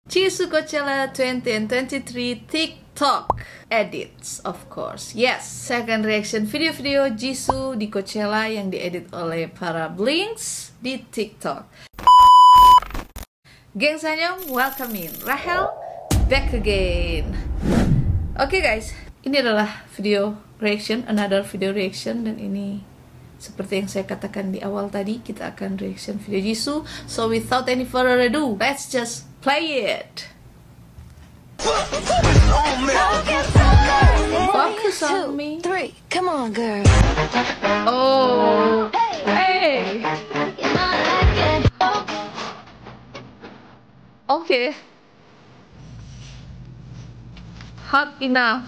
Jisoo Coachella 2023 TikTok edits, of course. Yes, second reaction video-video Jisoo di Coachella yang diedit oleh para Blinks di TikTok. Geng Sanyong, welcome in Rahel, back again. Oke guys, ini adalah video reaction, another video reaction, dan ini seperti yang saya katakan di awal tadi, kita akan reaction video Jisoo. So without any further ado, let's just play it. Focus on me. 3, come on, girl. Oh, hey. Okay. Hot enough.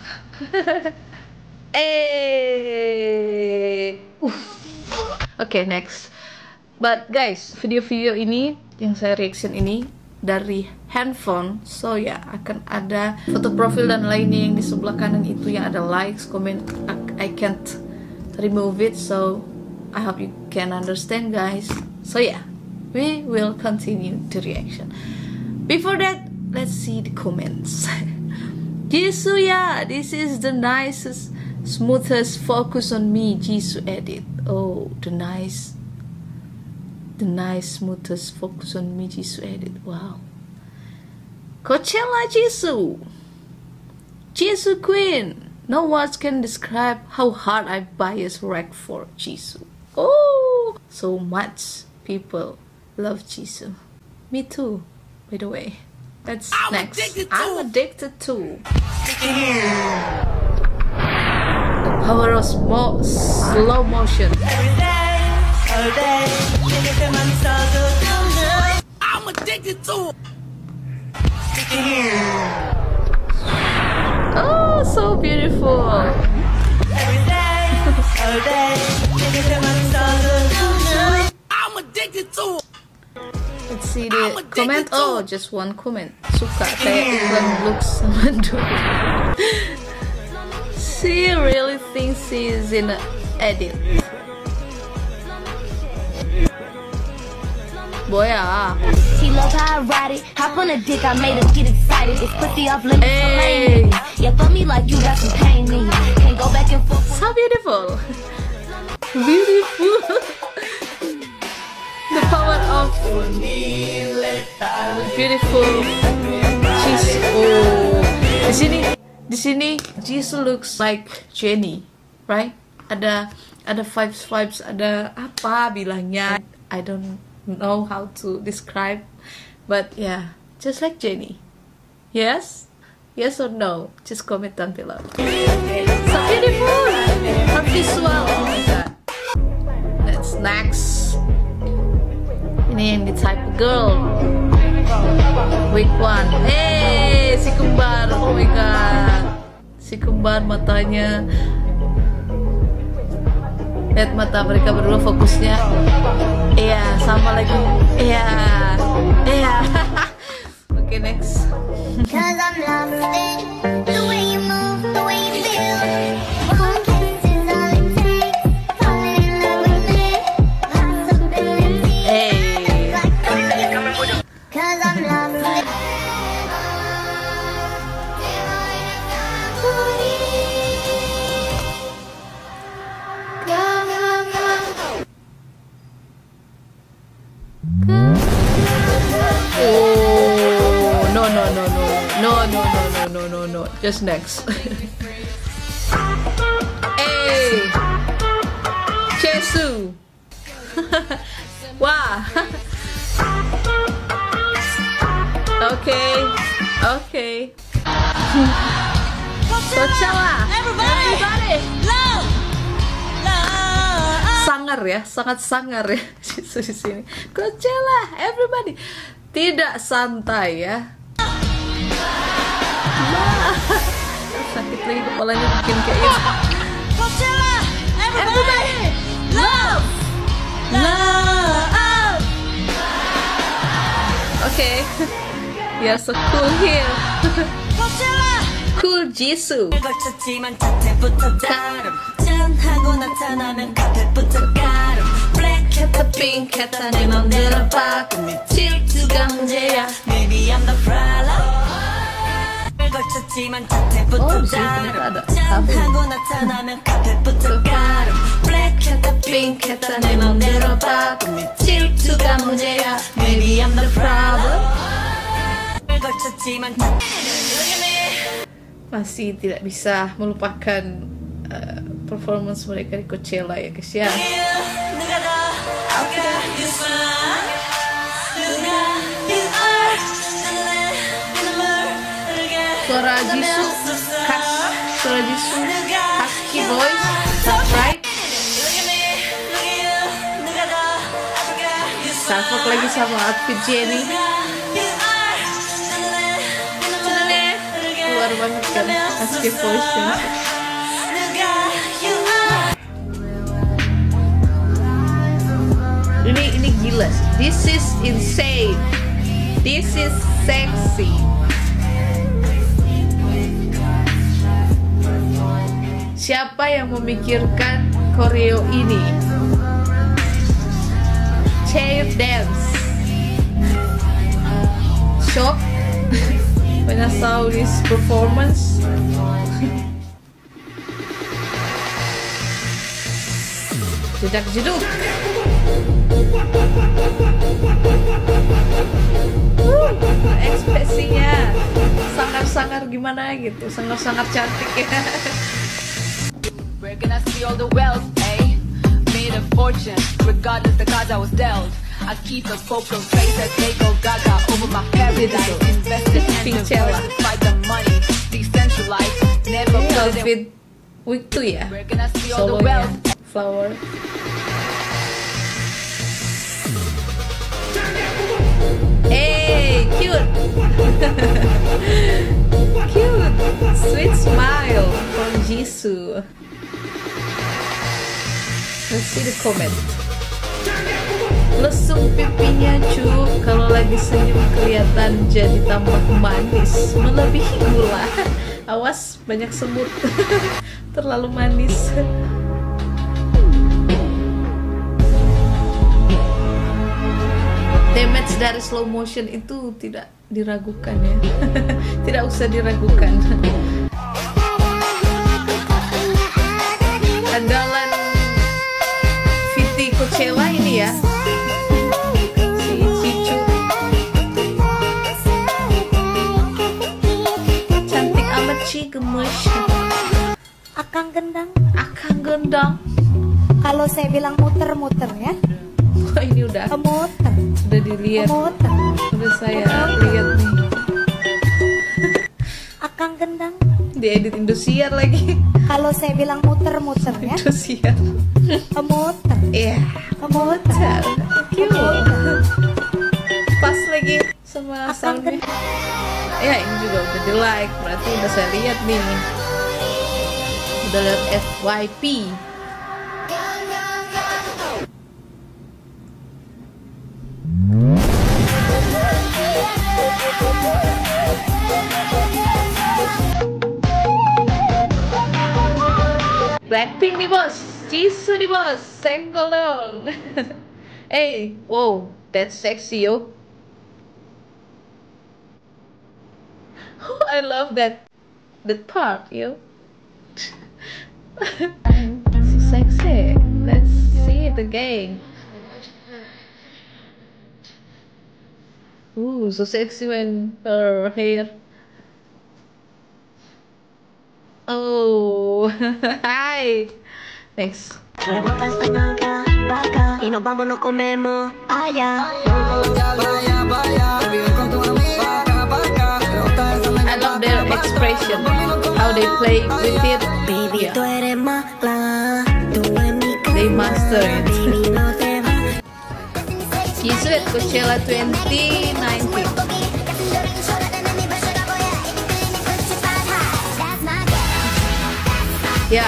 Hey. Okay, next. But guys, video-video ini yang saya reaction ini dari handphone, so ya akan ada foto profil dan lainnya yang di sebelah kanan itu yang ada likes, comment. I can't remove it, so I hope you can understand, guys. So yeah, we will continue the reaction. Before that, let's see the comments. Jisoo, yeah, this is the nicest, smoothest focus on me Jisoo edit. Oh, the nice smoothest focus on me Jisoo edit. Wow. Coachella Jisoo Queen. No words can describe how hard I bias rag for Jisoo. Oh, so much people love Jisoo. Me too, by the way. That's next. I'm addicted to. The power of slow motion. I'm addicted to. Oh, so beautiful. I'm addicted to. Let's see the comment. Oh, just one comment. Suka kayak iklan looks sama dulu. She really thinks she's in an edit. Boy, ah. She love how I ride it. Hop on a dick, I made her get excited. It's pussy off limits, hey. Yeah, for me like you got some pain in you. Can't go back and forth. So beautiful. Beautiful. The power of beautiful Jisoo. Oh, di sini Jisoo looks like Jennie, right? Ada vibes, ada apa bilangnya? I don't know how to describe, but yeah, just like Jennie. Yes or no? Just comment down below. So beautiful. Her visual. Oh my god. That's next. Ini yang di type girl. Week 1. Hey, si kembar. Oh my god. Si kembar matanya. Lihat mata mereka berdua fokusnya. Iya, sama lagi. Iya. Okay, next. No. Just next. Hey, Jisoo. Wow. Okay. Coachella, everybody. Love. Sangar ya, sangat sangar ya Jisoo di sini. Coachella, everybody. Tidak santai ya. Sakit lagi kepalanya bikin kayak ini. Coachella, everybody, love. Okay, you're so cool here. Coachella, cool Jisoo. Pink 했다 내 맘대로 바꾸면 질투가 문제야. Maybe I'm the problem. Oh, di sini ternyata ada kafe. Black kata pink kata 내 맘대로 봐. 질투가 문제야. Maybe I'm the problem. Masih tidak bisa melupakan performance mereka di Coachella ya guys ya. Suara Jisoo husky voice, that's right. Salfok lagi sama outfit Jennie. Keluar banget kan husky voice -nya. Ini gila sih. This is insane. This is sexy. Siapa yang memikirkan koreo ini? Chair dance. Shock when I saw this performance. Jedak jeduk. Ekspresinya sangar-sangar gimana gitu, sangar-sangar cantik ya. Where can I see all the wealth, eh? Made a fortune, regardless the cards I was dealt. I keep a poker face as they go gaga over my paradise. Invested in the world, fight the money, decentralized, never put it in. Week 2 ya? Where can I see all the Solonya, wealth? Flower. Hey, cute. Cute, sweet smile from Jisoo. Let's see the comment. Lesung pipinya cu, kalau lagi senyum kelihatan jadi tambah manis, melebihi gula. Awas banyak semut. Terlalu manis. Damage dari slow motion itu tidak diragukan ya. Tidak usah diragukan. Andalan VT Coachella ini ya, si Cicu. Cantik amat sih, gemes. Akang gendang. Akang gendang. Kalau saya bilang muter-muter ya. Wah, ini udah Kemuter. dilihat. Kemuter. Udah saya lihat nih. Akang gendang. Diedit Indosiar lagi. Kalau saya bilang muter-muter ya. Indosiar. Kemuter. Iya. Kemuter. Cute. Pas lagi sama Akang soundnya. gendang. Ya ini juga udah di like, berarti udah saya lihat nih. Udah lihat FYP. Blackpink nih bos, Jisoo nih bos, senggol dong. Hey, wow, that's sexy yo. I love that part yo. So sexy. Let's see it again. Ooh, so sexy when her hair. Oh, hi. Next. I love their expression, how they play with it. Yeah. They master it. Jisoo at Coachella 2019. Ya,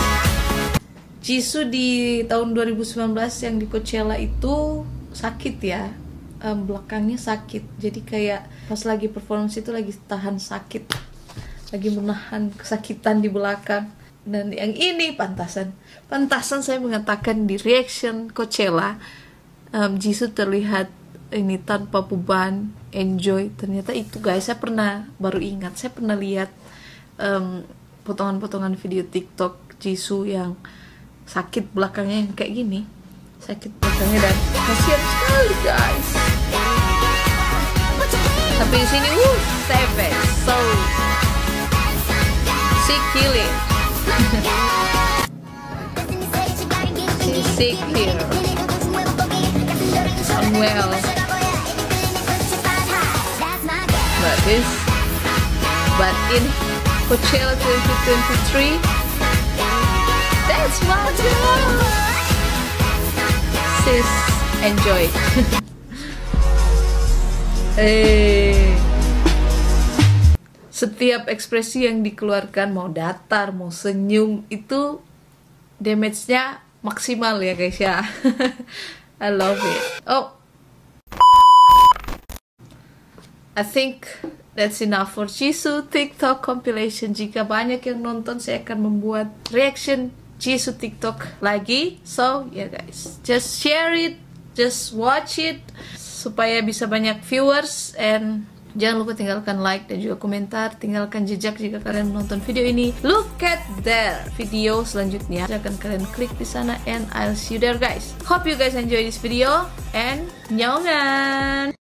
Jisoo di tahun 2019 yang di Coachella itu sakit ya, belakangnya sakit. Jadi kayak pas lagi performance itu lagi tahan sakit, lagi menahan kesakitan di belakang. Dan yang ini pantasan saya mengatakan di reaction Coachella, Jisoo terlihat ini tanpa beban, enjoy. Ternyata itu guys, saya baru ingat, saya pernah lihat potongan-potongan video TikTok Jisoo yang sakit belakangnya yang kayak gini, sakit belakangnya, dan kasihan sekali guys. Tapi di sini savage, so sick killing. She's sick here. Unwell. But in Coachella 2023, that's my girl. Sis, enjoy. Setiap ekspresi yang dikeluarkan, mau datar, mau senyum, itu damage-nya maksimal ya guys ya. I love it. Oh, I think that's enough for Jisoo TikTok compilation. Jika banyak yang nonton, saya akan membuat reaction Jisoo TikTok lagi. So yeah guys, just share it, just watch it supaya bisa banyak viewers, and jangan lupa tinggalkan like dan juga komentar, tinggalkan jejak jika kalian menonton video ini. Look at that video selanjutnya, silahkan kalian klik di sana, and I'll see you there guys. Hope you guys enjoy this video, and nyongan.